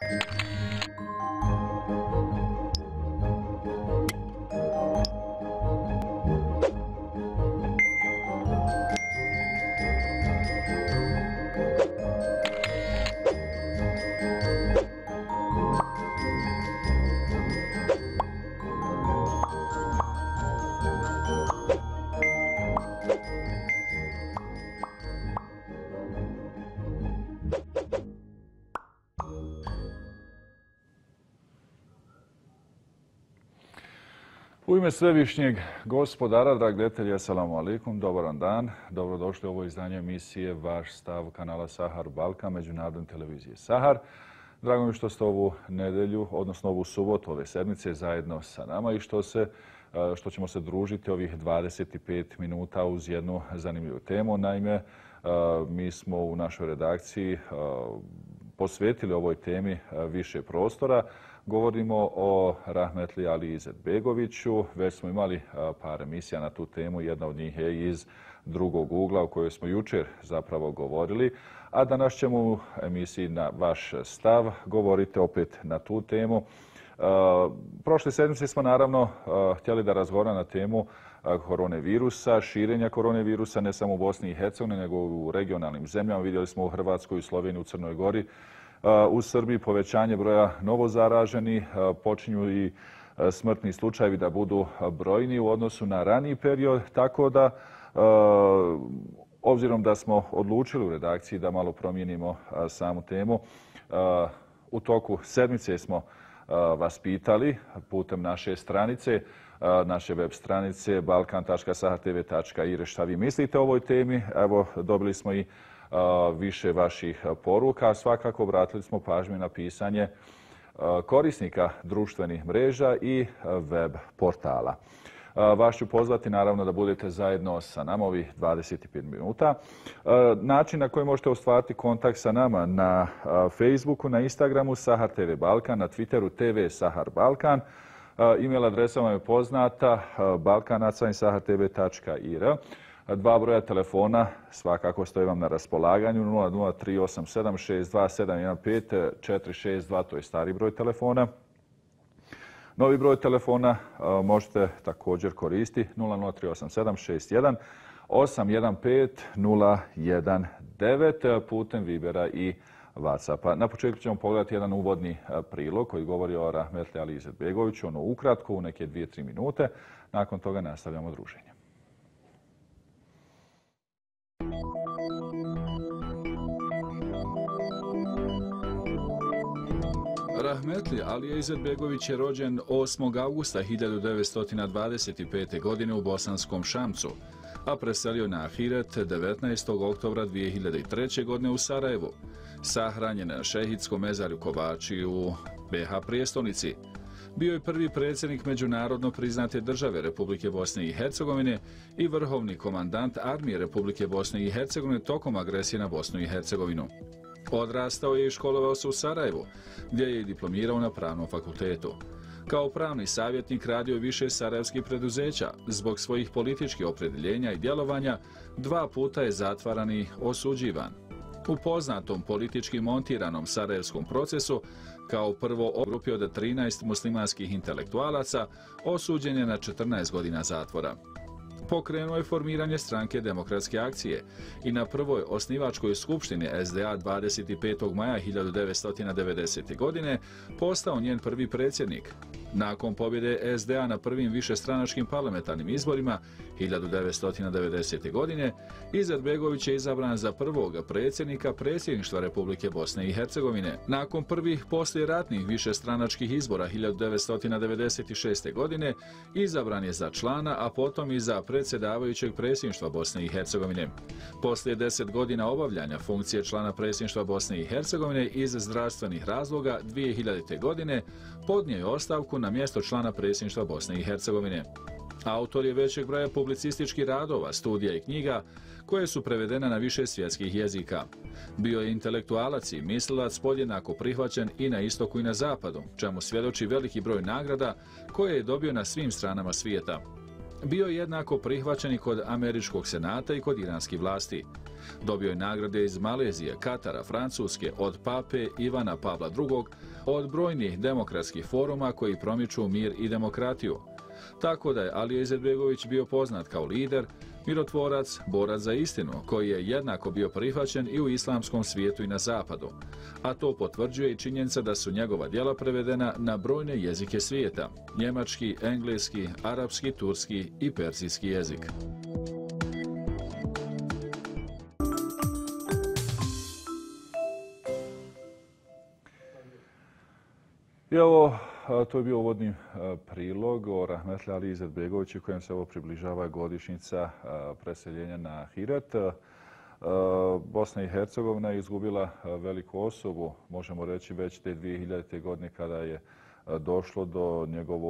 U ime Svevišnjeg gospodara, dragi gledatelji, assalamu alaikum, dobar dan. Dobrodošli u ovo izdanje emisije Vaš stav kanala Sahar Balkan, međunarodne televizije Sahar. Drago mi što ste ovu nedjelju, odnosno ovu subotu ove sedmice zajedno sa nama i što ćemo se družiti ovih 25 minuta uz jednu zanimljivu temu. Naime, mi smo u našoj redakciji posvetili ovoj temi više prostora. Govorimo o Rahmetli Ali Izetbegoviću. Već smo imali par emisija na tu temu. Jedna od njih je iz drugog ugla o kojoj smo jučer zapravo govorili. A danas ćemo u emisiji Na vaš stav govoriti opet na tu temu. Prošle sedmice smo naravno htjeli da razgovaramo na temu koronavirusa, širenja koronavirusa ne samo u Bosni i Hercegovini, nego u regionalnim zemljama. Vidjeli smo u Hrvatskoj, u Sloveniji, u Crnoj Gori. U Srbiji povećanje broja novozaraženih, počinju i smrtni slučajevi da budu brojni u odnosu na raniji period, tako da obzirom da smo odlučili u redakciji da malo promijenimo samu temu, u toku sedmice smo vas pitali putem naše stranice, naše web stranice balkan.sahartv.ir šta vi mislite o ovoj temi. Evo, dobili smo i više vaših poruka. Svakako obratili smo pažnju na pisanje korisnika društvenih mreža i web portala. Vas ću pozvati naravno da budete zajedno sa nama ovih 25 minuta. Način na koji možete ostvariti kontakt sa nama na Facebooku, na Instagramu Sahar TV Balkan, na Twitteru TV Sahar Balkan. E-mail adresa vam je poznata balkanac@sahartv.ir. Dva broja telefona svakako stoji vam na raspolaganju, 0038762715462, to je stari broj telefona. Novi broj telefona možete također koristiti 0038761515019 putem Vibera i WhatsAppa. Na početku ćemo pogledati jedan uvodni prilog koji govori o Rahmetli Ali Izetbegoviću, ono ukratko, u neke 2-3 minute. Nakon toga nastavljamo druženje. Rahmetli Ali Izetbegović je rođen 8. augusta 1925. godine u Bosanskom Šamcu, a preselio na ahiret 19. oktobra 2003. godine u Sarajevu. Sahranjen na šehitskom mezarju Kovači u BiH prijestolnici. Bio je prvi predsjednik međunarodno priznate države Republike Bosne i Hercegovine i vrhovni komandant armije Republike Bosne i Hercegovine tokom agresije na Bosnu i Hercegovinu. Odrastao je i školovao se u Sarajevu, gdje je i diplomirao na pravnom fakultetu. Kao pravni savjetnik radio je više sarajevskih preduzeća. Zbog svojih političkih opredjeljenja i djelovanja 2 puta je zatvaran i osuđivan. U poznatom politički montiranom sarajevskom procesu kao prvo u grupi od 13 muslimanskih intelektualaca osuđen je na 14 godina zatvora. Pokrenuo je formiranje stranke Demokratske akcije i na prvoj osnivačkoj skupštini SDA 25. maja 1990. godine postao njen prvi predsjednik. Nakon pobjede SDA na prvim višestranačkim parlamentarnim izborima 1990. godine, Izetbegović je izabran za prvog predsjednika predsjedništva Republike Bosne i Hercegovine. Nakon prvih poslijeratnih višestranačkih izbora 1996. godine, izabran je za člana, a potom i za predsjedavajućeg predsjedništva Bosne i Hercegovine. Poslije 10 godina obavljanja funkcije člana predsjedništva Bosne i Hercegovine iz zdravstvenih razloga 2000. godine podnio je ostavku na mjesto člana predsjedništva Bosne i Hercegovine. Autor je većeg broja publicističkih radova, studija i knjiga koje su prevedene na više svjetskih jezika. Bio je intelektualac i mislilac podjednako prihvaćen i na istoku i na zapadu, čemu svjedoči veliki broj nagrada koje je dobio na svim stranama svijeta. Bio je jednako prihvaćen i kod američkog senata i kod iranskih vlasti. Dobio je nagrade iz Malezije, Katara, Francuske, od pape Ivana Pavla II, od brojnih demokratskih foruma koji promiču mir i demokratiju. Tako da je Alija Izetbegović bio poznat kao lider, mirotvorac, borac za istinu, koji je jednako bio prihvaćen i u islamskom svijetu i na zapadu. A to potvrđuje i činjenica da su njegova djela prevedena na brojne jezike svijeta: njemački, engleski, arapski, turski i persijski jezik. I ovo, to je bio uvodni prilog o Rahmetli Aliji Izetbegoviću kojem se ovo približava godišnjica preseljenja na Ahiret. Bosna i Hercegovina je izgubila veliku osobu, možemo reći već te 2000. godine kada je došlo do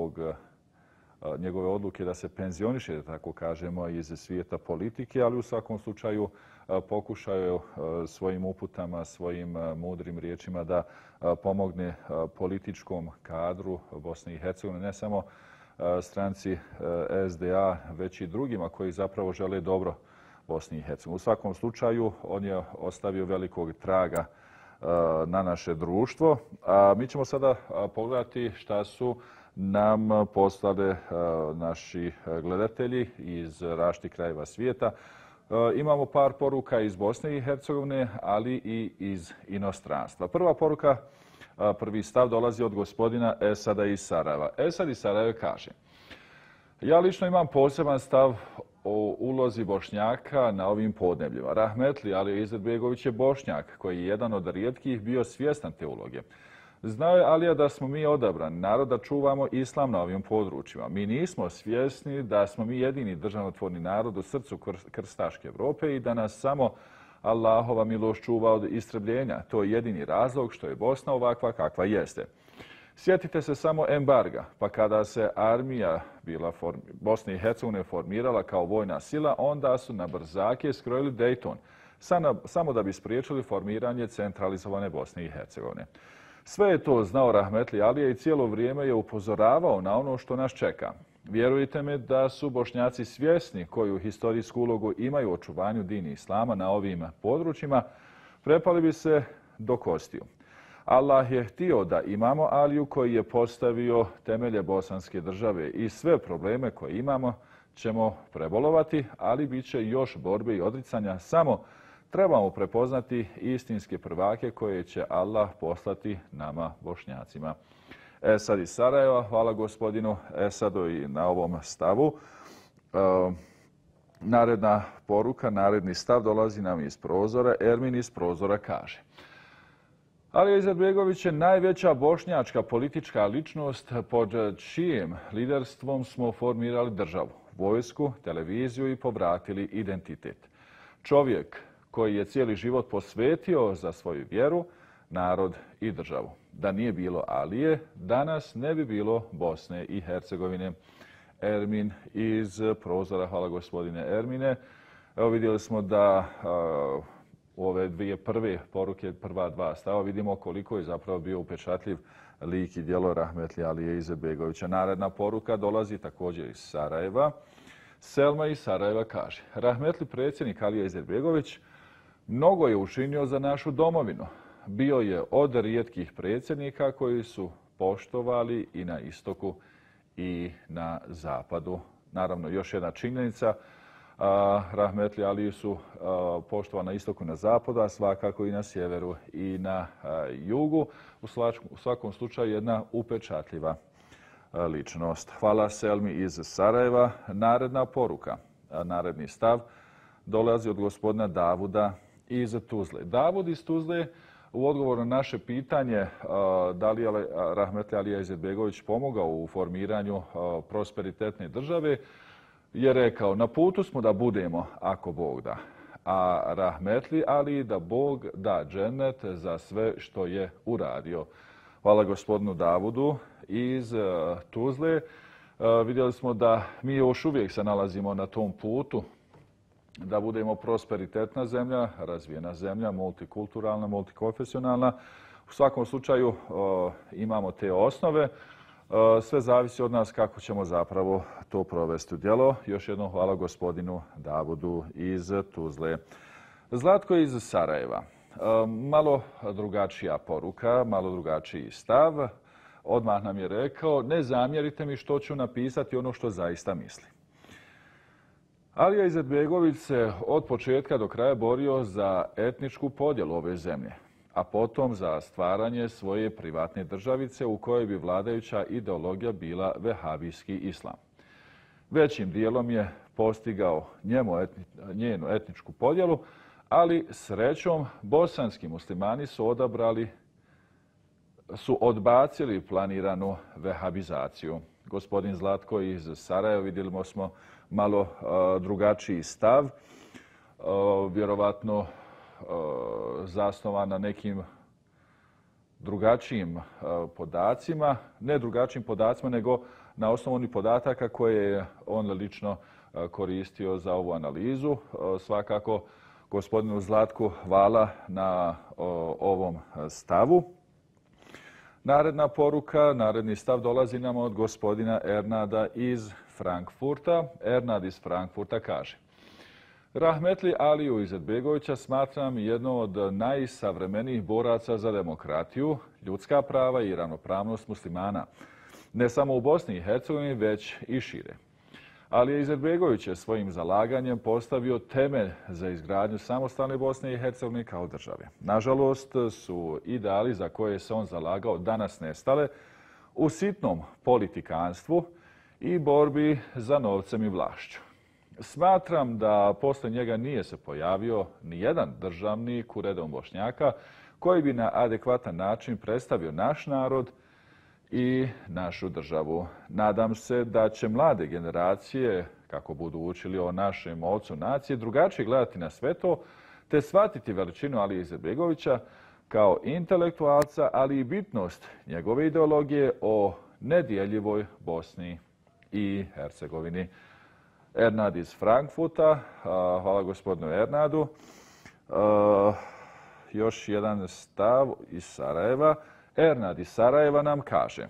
njegove odluke da se penzioniše, da tako kažemo, iz svijeta politike, ali u svakom slučaju pokušao je svojim uputama, svojim mudrim riječima da pomogne političkom kadru Bosne i Hercegovine, ne samo stranci SDA, već i drugima koji zapravo žele dobro Bosni i Hercegovini. U svakom slučaju, on je ostavio velikog traga na naše društvo. A mi ćemo sada pogledati šta su nam poslali naši gledatelji iz različitih krajeva svijeta. Imamo par poruka iz Bosne i Hercegovine, ali i iz inostranstva. Prva poruka, prvi stav dolazi od gospodina Esada iz Sarajeva. Esad iz Sarajeva kaže: ja lično imam poseban stav o ulozi Bošnjaka na ovim podnebljima. Rahmetli Alija Izetbegović je Bošnjak koji je jedan od rijetkih bio svjestan te uloge. Znao je Alija da smo mi odabrani narod da čuvamo islam na ovim područjima. Mi nismo svjesni da smo mi jedini državotvorni narod u srcu krstaške Evrope i da nas samo Allahova milost čuva od istrebljenja. To je jedini razlog što je Bosna ovakva kakva jeste. Sjetite se samo embarga, pa kada se armija Bosne i Hercegovine formirala kao vojna sila, onda su na brzake skrojili Dayton, samo da bi spriječili formiranje centralizovane Bosne i Hercegovine. Sve je to znao Rahmetli Alija i cijelo vrijeme je upozoravao na ono što nas čeka. Vjerujte mi da su Bošnjaci svjesni koju historijsku ulogu imaju u očuvanju dini islama na ovim područjima, prepali bi se do kostiju. Allah je htio da imamo Aliju koji je postavio temelje bosanske države i sve probleme koje imamo ćemo prebolovati, ali bit će još borbe i odricanja. Samo trebamo prepoznati istinske prvake koje će Allah poslati nama Bošnjacima. Esad iz Sarajeva, hvala gospodinu Esadu i na ovom stavu. Naredna poruka, naredni stav dolazi nam iz prozora. Ermin iz prozora kaže: Alija Izetbegović je najveća bošnjačka politička ličnost pod čijim liderstvom smo formirali državu, vojsku, televiziju i povratili identitet. Čovjek koji je cijeli život posvetio za svoju vjeru, narod i državu. Da nije bilo Alije, danas ne bi bilo Bosne i Hercegovine. Ermin iz prozora, hvala gospodine Ermine. Evo vidjeli smo da u ove dvije prve poruke, prva dva stava, vidimo koliko je zapravo bio upečatljiv lik i djelo Rahmetli Alije Izetbegovića. Naredna poruka dolazi također iz Sarajeva. Selma iz Sarajeva kaže: Rahmetli predsjednik Alija Izetbegović mnogo je učinio za našu domovinu. Bio je od rijetkih predsjednika koji su poštovali i na istoku i na zapadu. Naravno, još jedna činjenica, Rahmetli Aliju su poštovani na istoku i na zapadu, a svakako i na sjeveru i na jugu. U svakom slučaju jedna upečatljiva ličnost. Hvala Selmi iz Sarajeva. Naredna poruka, naredni stav dolazi od gospodina Davuda iz Tuzle. Davud iz Tuzle u odgovoru na naše pitanje da li je Rahmetli Alija Izetbegović pomogao u formiranju prosperitetne države je rekao: na putu smo da budemo ako Bog da. A Rahmetli Ali da Bog da džennet za sve što je uradio. Hvala gospodinu Davudu iz Tuzle. Vidjeli smo da mi još uvijek se nalazimo na tom putu da budemo prosperitetna zemlja, razvijena zemlja, multikulturalna, multikonfesionalna. U svakom slučaju imamo te osnove. Sve zavisi od nas kako ćemo zapravo to provesti u djelo. Još jednom hvala gospodinu Davudu iz Tuzle. Zlatko iz Sarajeva. Malo drugačija poruka, malo drugačiji stav. Odmah nam je rekao, ne zamjerite mi što ću napisati ono što zaista mislim. Alija Izetbegović se od početka do kraja borio za etničku podjelu ove zemlje, a potom za stvaranje svoje privatne državice u kojoj bi vladajuća ideologija bila vehabijski islam. Većim dijelom je postigao njenu etničku podjelu, ali srećom bosanski muslimani su odbacili planiranu vehabizaciju. Gospodin Zlatko iz Sarajeva, vidjeli smo malo drugačiji stav, vjerovatno zasnovan na nekim drugačijim podacima, ne drugačijim podacima, nego na osnovu onih podataka koje je on lično koristio za ovu analizu. Svakako, gospodinu Zlatku hvala na ovom stavu. Naredna poruka, naredni stav dolazi nam od gospodina Ernada iz Frankfurta. Ernad iz Frankfurta kaže: Rahmetli Aliju Izetbegovića smatram jednom od najsavremenijih boraca za demokratiju, ljudska prava i ravnopravnost muslimana. Ne samo u Bosni i Hercegovini, već i šire. Alija Izetbegović je svojim zalaganjem postavio temelj za izgradnju samostalne Bosne i Hercegovine kao države. Nažalost, su ideali za koje se on zalagao danas nestale u sitnom politikanstvu i borbi za novcem i vlašću. Smatram da posle njega nije se pojavio ni jedan državnik u redom Bošnjaka koji bi na adekvatan način predstavio naš narod i našu državu. Nadam se da će mlade generacije, kako budu učili o našem ocu nacije, drugačije gledati na sve to, te shvatiti veličinu Alije Izetbegovića kao intelektualca, ali i bitnost njegove ideologije o nedjeljivoj Bosni i Hercegovini. Ernad iz Frankfurta, hvala gospodinu Ernadu. Još jedan stav iz Sarajeva. Ernad iz Sarajeva nam kaže: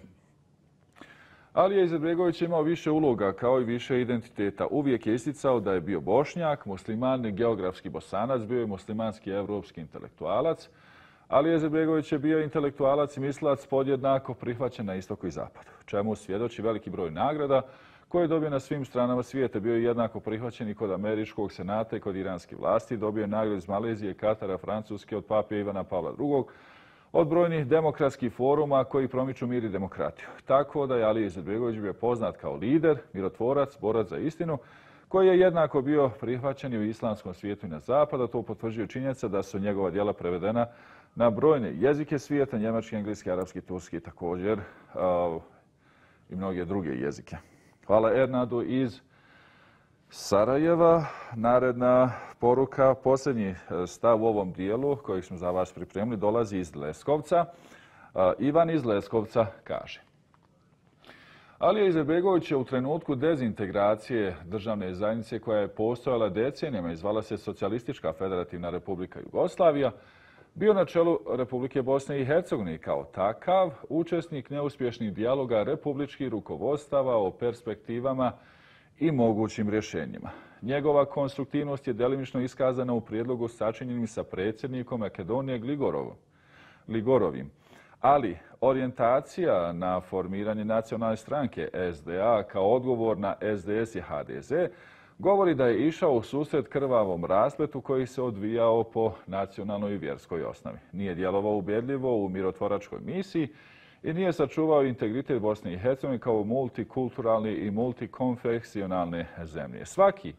Alija Izetbegović je imao više uloga kao i više identiteta. Uvijek je isticao da je bio Bošnjak, musliman, geografski Bosanac, bio je muslimanski evropski intelektualac. Alija Izetbegović je bio intelektualac i mislilac podjednako prihvaćen na istoku i zapadu, čemu svjedoči veliki broj nagrada koje je dobio na svim stranama svijeta. Bio je jednako prihvaćen i kod američkog senata i kod iranskih vlasti. Dobio je nagradu iz Malezije, Katara, Francuske, od pape Ivana Pavla II, od brojnih demokratskih foruma koji promiču mir i demokratiju. Tako da je Alija Izetbegović bio poznat kao lider, mirotvorac, borac za istinu, koji je jednako bio prihvaćen i u islamskom svijetu i na zapadu. To potvrđuje činjenica da su njegova djela prevedena na brojne jezike svijeta, njemački, engleski, arapski, turski, također i mnoge druge jezike. Hvala Ernadu iz Sarajeva. Naredna poruka, posljednji stav u ovom dijelu koji smo za vas pripremili, dolazi iz Leskovca. Ivan iz Leskovca kaže: Alija Izetbegović je u trenutku dezintegracije državne zajednice koja je postojala decenijama i zvala se Socijalistička federativna republika Jugoslavija, bio na čelu Republike Bosne i Hercegovine, kao takav učesnik neuspješnih dijaloga republičkih rukovodstava o perspektivama i mogućim rješenjima. Njegova konstruktivnost je delimično iskazana u prijedlogu sačinjenim sa predsjednikom Makedonije Gligorovim, ali orijentacija na formiranje nacionalne stranke SDA kao odgovor na SDS i HDZ govori da je išao u susret krvavom raspletu koji se odvijao po nacionalnoj i vjerskoj osnovi. Nije djelovao ubjedljivo u mirotvoračkoj misiji i nije sačuvao integritet Bosne i Hercegovine kao multikulturalne i multikonfeksionalne zemlje. Svaki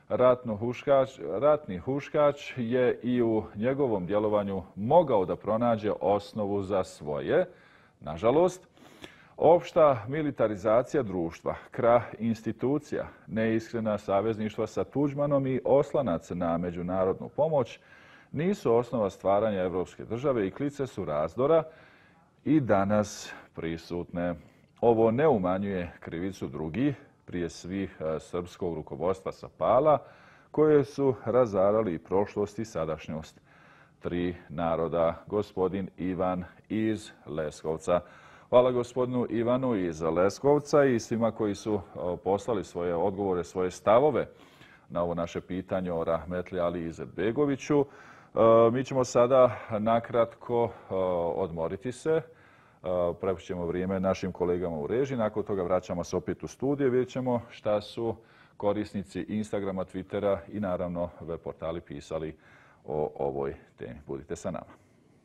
ratni huškač je i u njegovom djelovanju mogao da pronađe osnovu za svoje, nažalost, opšta militarizacija društva, krah institucija, neiskrena savezništva sa Tuđmanom i oslanac na međunarodnu pomoć nisu osnova stvaranja evropske države i klice su razdora i danas prisutne. Ovo ne umanjuje krivicu drugih, prije svih srpskog rukovodstva sa Pala, koje su razarali prošlost i sadašnjost tri naroda. Gospodin Ivan iz Leskovca. Hvala gospodinu Ivanu iz Leskovca i svima koji su poslali svoje odgovore, svoje stavove na ovo naše pitanje o Rahmetli Ali Izetbegoviću. Mi ćemo sada nakratko odmoriti se. Prepušćemo vrijeme našim kolegama u režiji. Nakon toga vraćamo se opet u studiju. Vidjet ćemo šta su korisnici Instagrama, Twittera i naravno web portali pisali o ovoj temi. Budite sa nama.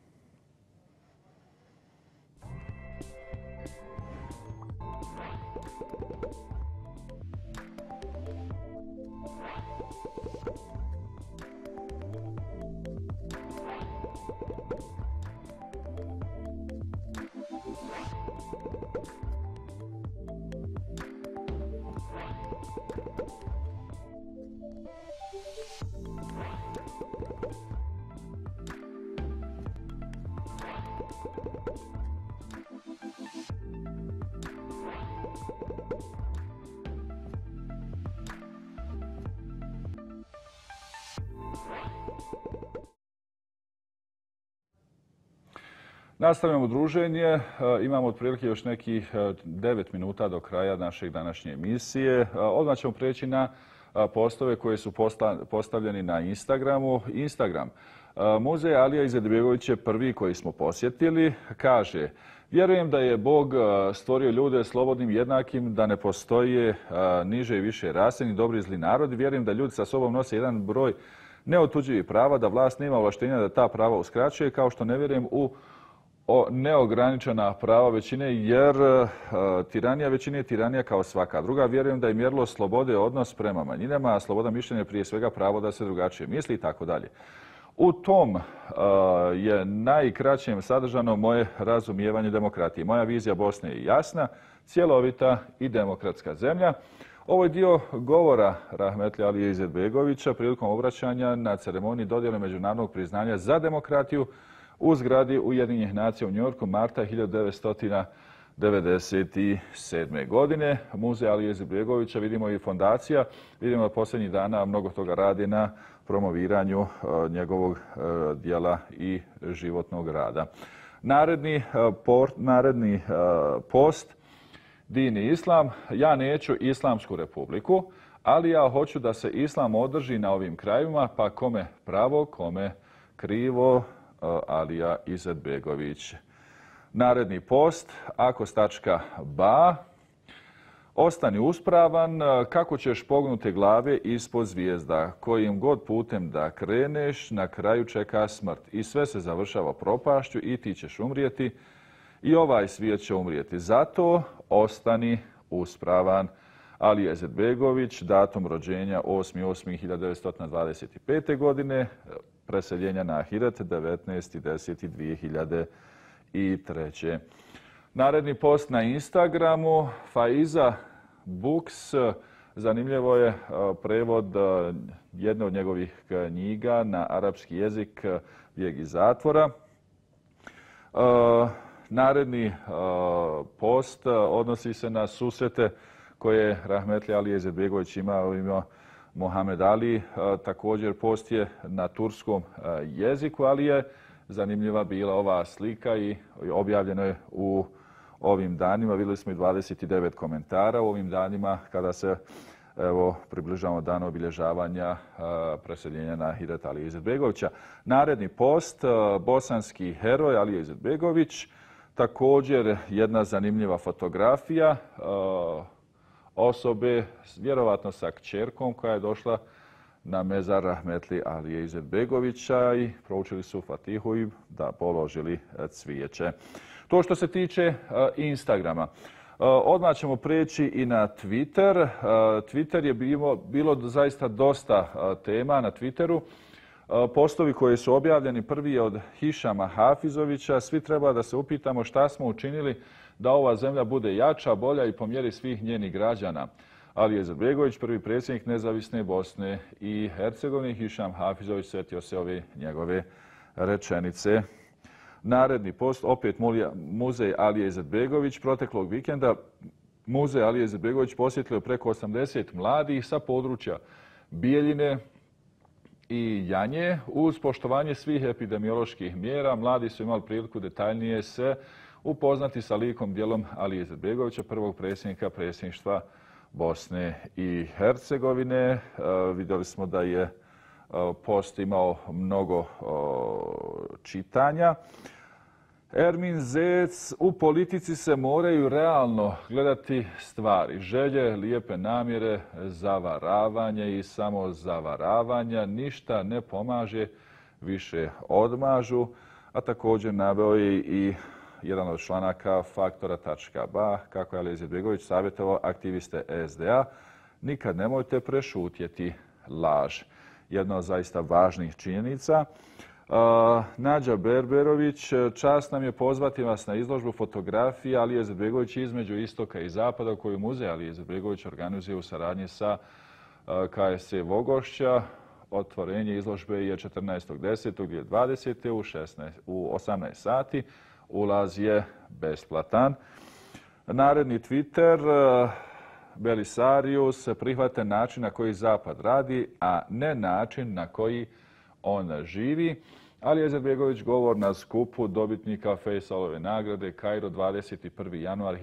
Nastavljamo druženje. Imamo otprilike još nekih 9 minuta do kraja našeg današnje emisije. Odmah ćemo preći na postove koje su postavljeni na Instagramu. Instagram. Muzej Alija Izetbegovića je prvi koji smo posjetili. Kaže, vjerujem da je Bog stvorio ljude slobodnim i jednakim, da ne postoje niže i više rase ni dobri i zli narodi. Vjerujem da ljudi sa sobom nose jedan broj neotuđivih prava, da vlast nema ovlaštenja da ta prava uskraćuje, kao što ne vjerujem u neograničena prava većine, jer tiranija većine je tiranija kao svaka druga. Vjerujem da je mjerilo slobode odnos prema manjinama, a sloboda mišljenja je prije svega pravo da se drugačije misli i tako dalje. U tom je najkraćem sadržano moje razumijevanje demokratije. Moja vizija Bosne je jasna, cjelovita i demokratska zemlja. Ovo je dio govora Rahmetli Alije Izetbegovića prilikom obraćanja na ceremoniji dodjele međunarodnog priznanja za demokratiju u zgradi Ujedinjenih nacija u Njujorku marta 1997. godine. Muzej Alije Izetbegovića, vidimo i fondacija, vidimo da posljednjih dana mnogo toga radi na promoviranju njegovog dijela i životnog rada. Naredni post, Din i Islam. Ja neću Islamsku republiku, ali ja hoću da se Islam održi na ovim krajevima, pa kome pravo, kome krivo, Alija Izetbegović. Naredni post, Akos.ba. Ostani uspravan, kako ćeš pognuti glave ispod zvijezda. Kojim god putem da kreneš, na kraju čeka smrt. I sve se završava propašću i ti ćeš umrijeti i ovaj svijet će umrijeti. Zato ostani uspravan. Alija Izetbegović, datum rođenja 8.8.1925. godine, preseljenja na Ahiret 19.10.2003. Naredni post na Instagramu, Faiza Books. Zanimljivo je prevod jedne od njegovih knjiga na arapski jezik, Bijeg iz zatvora. Naredni post odnosi se na susrete koje Rahmetli Alija Izetbegović imao Mohamed Ali. Također post je na turskom jeziku, ali je zanimljiva bila ova slika i objavljeno je u ovim danima. Vidjeli smo i 29 komentara u ovim danima kada se približavamo danu obilježavanja preseljenja na Ahiret Alije Izetbegovića. Naredni post, bosanski heroj Alija Izetbegović. Također jedna zanimljiva fotografija osobe, vjerovatno sa kćerkom, koja je došla na mezar Rahmetli Alije Izetbegovića i proučili su Fatihu i da položili cvijeće. To što se tiče Instagrama. Odmah ćemo preći i na Twitter. Twitter je bilo zaista dosta tema na Twitteru. Postovi koji su objavljeni, prvi je od Hišama Hafizovića. Svi treba da se upitamo šta smo učinili da ova zemlja bude jača, bolja i po mjeri svih njenih građana. Alija Izetbegović, prvi predsjednik nezavisne Bosne i Hercegovine. Hišam Hafizović sjetio se ove njegove rečenice. Naredni post, opet Muzej Alija Izetbegović. Proteklog vikenda Muzej Alija Izetbegović posjetilo je preko 80 mladih sa područja Bijeljine i Janje. Uz poštovanje svih epidemioloških mjera, mladi su imali priliku detaljnije se upoznati sa likom djelom Alije Izetbegovića, prvog predsjednika predsjedništva Bosne i Hercegovine. Vidjeli smo da je post imao mnogo čitanja. Ermin Zec: u politici se moraju realno gledati stvari. Želje, lijepe namjere, zavaravanje i samo zavaravanja ništa ne pomaže, više odmažu. A također naveo je i jedan od članaka Faktora.ba kako je Alija Izetbegović savjetovao aktiviste SDA: nikad nemojte prešutjeti laž. Jedna od zaista važnih činjenica. Nađa Berberović: čast nam je pozvati vas na izložbu fotografija Alije Izetbegovića između istoka i zapada, koju muzej Alije Izetbegovića organizuje u saradnji sa KSC Vogošća. Otvorenje izložbe je 14.10.2020. u 18 sati. Ulaz je besplatan. Naredni Twitter: Belisarius: prihvate način na koji Zapad radi, a ne način na koji on živi. Alija Izetbegović govor na skupu dobitnika Feysalove nagrade Kairo 21. januar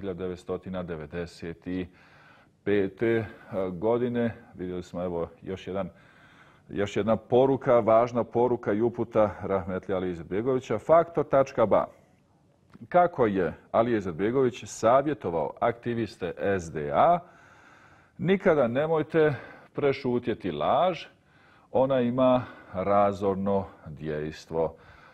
1995. godine. Vidjeli smo evo još jedna poruka, važna poruka i uputa rahmetli Alije Izetbegovića. Faktor.ba kako je Alija Izetbegović savjetovao aktiviste SDA: nikada nemojte prešutjeti laž, ona ima razorno djejstvo.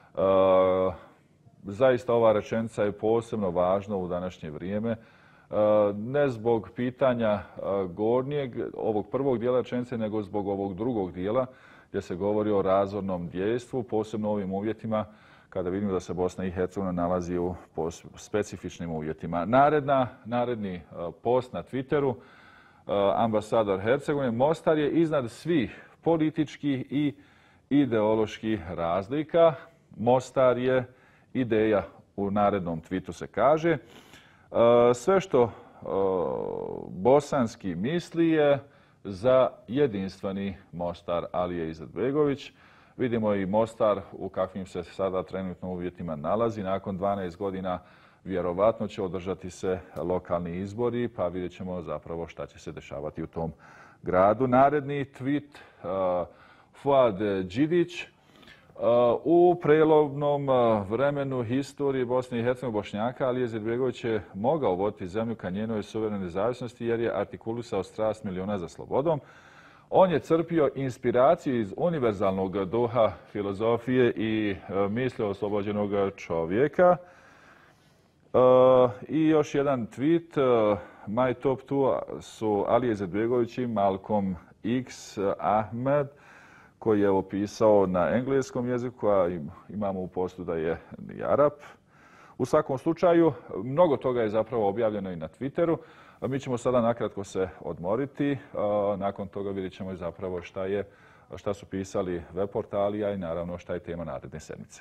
Zaista ova rečenica je posebno važna u današnje vrijeme. Ne zbog pitanja gornjeg, ovog prvog dijela rečenice, nego zbog ovog drugog dijela gdje se govori o razornom djejstvu, posebno u ovim uvjetima kada vidimo da se Bosna i Hercegovina nalazi u specifičnim uvjetima. Naredni post na Twitteru: ambasador Hercegovine: Mostar je iznad svih političkih i ideoloških razlika. Mostar je ideja, u narednom tweetu se kaže. Sve što bosanski misli je za jedinstveni Mostar Alije Izetbegović. Vidimo i Mostar u kakvim se sada trenutno uvjetima nalazi. Nakon 12 godina vjerovatno će održati se lokalni izbori, pa vidjet ćemo zapravo šta će se dešavati u tom gradu. Naredni tweet: Fuad Đidić: u prelomnom vremenu historije Bosne i Hercegovine Bošnjaka Alija Izetbegović je mogao voditi zemlju ka njenoj suverenoj nezavisnosti jer je artikulisao strast miliona za slobodom. On je crpio inspiraciju iz univerzalnog duha filozofije i misli oslobođenog čovjeka. I još jedan tweet: my top 2 su Alija Izetbegović i Malcolm X Ahmed, koji je opisao na engleskom jeziku, a imamo u postu da je i Arap. U svakom slučaju, mnogo toga je zapravo objavljeno i na Twitteru. Mi ćemo sada nakratko se odmoriti. Nakon toga vidjet ćemo i zapravo šta su pisali web portali, a i naravno šta je tema naredne sedmice.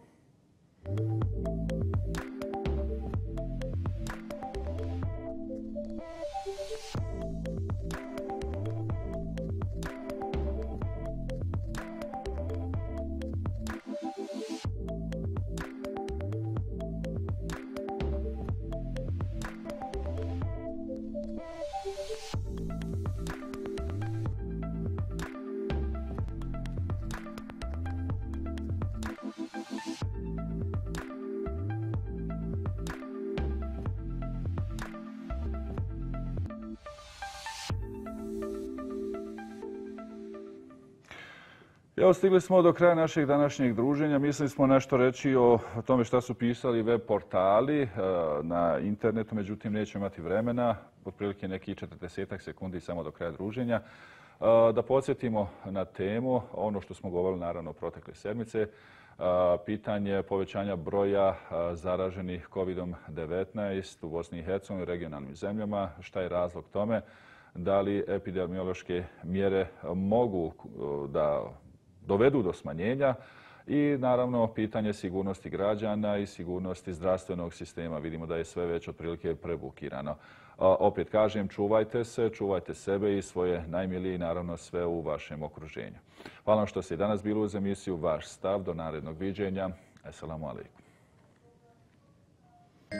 Evo, stigli smo do kraja našeg današnjeg druženja. Mislili smo nešto reći o tome šta su pisali web portali na internetu, međutim nećemo imati vremena, otprilike nekih 40 sekundi samo do kraja druženja. Da podsjetimo na temu, ono što smo govorili naravno protekle sedmice, pitanje povećanja broja zaraženih COVID-19 u Bosni i Hercegovini i regionalnim zemljama. Šta je razlog tome? Da li epidemiološke mjere mogu da dovedu do smanjenja i naravno pitanje sigurnosti građana i sigurnosti zdravstvenog sistema. Vidimo da je sve već otprilike prebukirano. Opet kažem, čuvajte se, čuvajte sebe i svoje najmilije i naravno sve u vašem okruženju. Hvala vam što ste danas bili uz emisiju Vaš stav. Do narednog viđenja. Assalamu alaikum.